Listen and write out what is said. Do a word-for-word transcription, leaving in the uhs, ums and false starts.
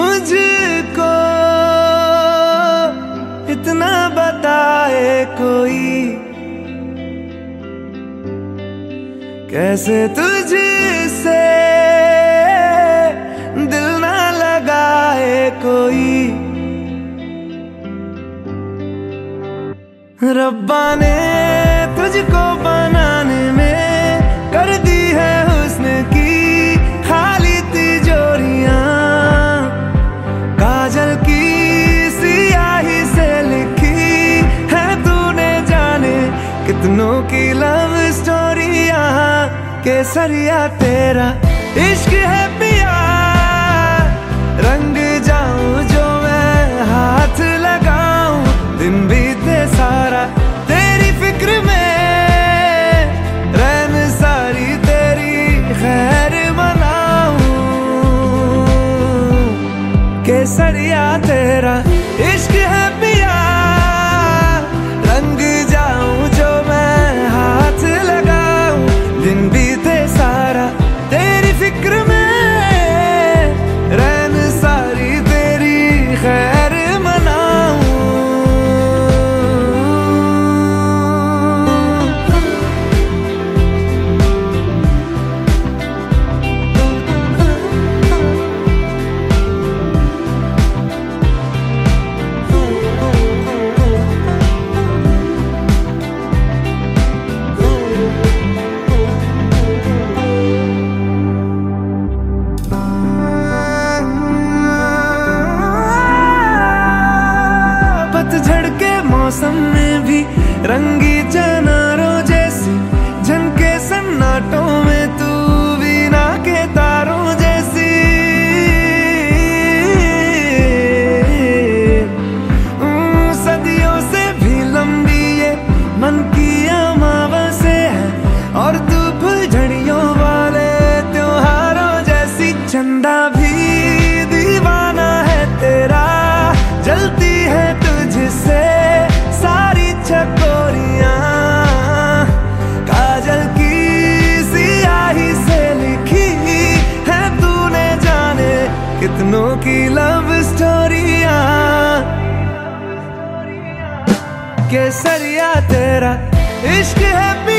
मुझको इतना बताए कोई, कैसे तुझसे दिल ना लगाए कोई। रब्बा ने तुझको बनाने में कर दी है हुस्न की खाली तिजोरियां, काजल की सियाही से लिखी है तूने जाने कितनों की लव स्टोरियां। केसरिया तेरा इश्क है पिया, रंग जाऊं जो मैं हाथ लगाऊं, दिन बीते सारा तेरी फिक्र में, रैन सारी तेरी खैर मनाऊं। केसरिया तेरा इश्क है पिया, रंग जाऊं जो मैं हाथ लगाऊं, दिन बीते सारा तेरी फिक्र में, रैन सारी तेरी खैर मनाऊं। पतझड़ के मौसम में भी रंगी चनारों जैसी झनके सन्नाटों में, तू वीणा के तारों जैसी। सदियों से भी लंबी ये मन की अमावस्या है, और तू फुलझड़ियों वाले त्योहारों जैसी। चंदा भी दीवाना है तेरा, जलती है तुझसे सारी चकोरियां, काजल की सियाही से लिखी है तूने जाने कितनों की लव स्टोरियां। केसरिया तेरा इश्क है।